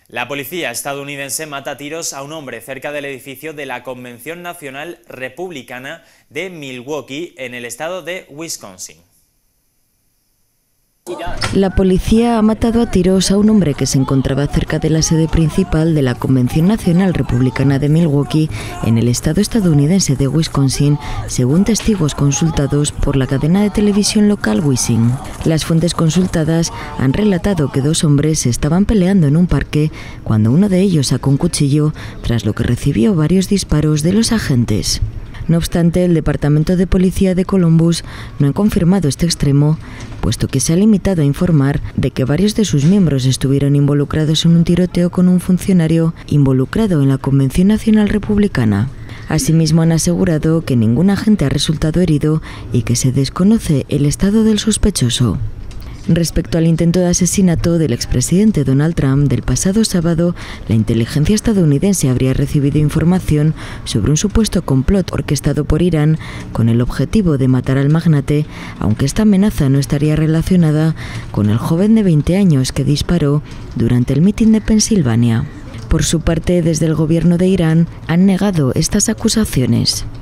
La policía estadounidense mata a tiros a un hombre cerca del edificio de la Convención Nacional Republicana de Milwaukee, en el estado de Wisconsin. La policía ha matado a tiros a un hombre que se encontraba cerca de la sede principal de la Convención Nacional Republicana de Milwaukee, en el estado estadounidense de Wisconsin, según testigos consultados por la cadena de televisión local WISN. Las fuentes consultadas han relatado que dos hombres se estaban peleando en un parque cuando uno de ellos sacó un cuchillo, tras lo que recibió varios disparos de los agentes. No obstante, el Departamento de Policía de Columbus no ha confirmado este extremo, puesto que se ha limitado a informar de que varios de sus miembros estuvieron involucrados en un tiroteo con un funcionario involucrado en la Convención Nacional Republicana. Asimismo, han asegurado que ningún agente ha resultado herido y que se desconoce el estado del sospechoso. Respecto al intento de asesinato del expresidente Donald Trump del pasado sábado, la inteligencia estadounidense habría recibido información sobre un supuesto complot orquestado por Irán con el objetivo de matar al magnate, aunque esta amenaza no estaría relacionada con el joven de 20 años que disparó durante el mitin de Pensilvania. Por su parte, desde el gobierno de Irán han negado estas acusaciones.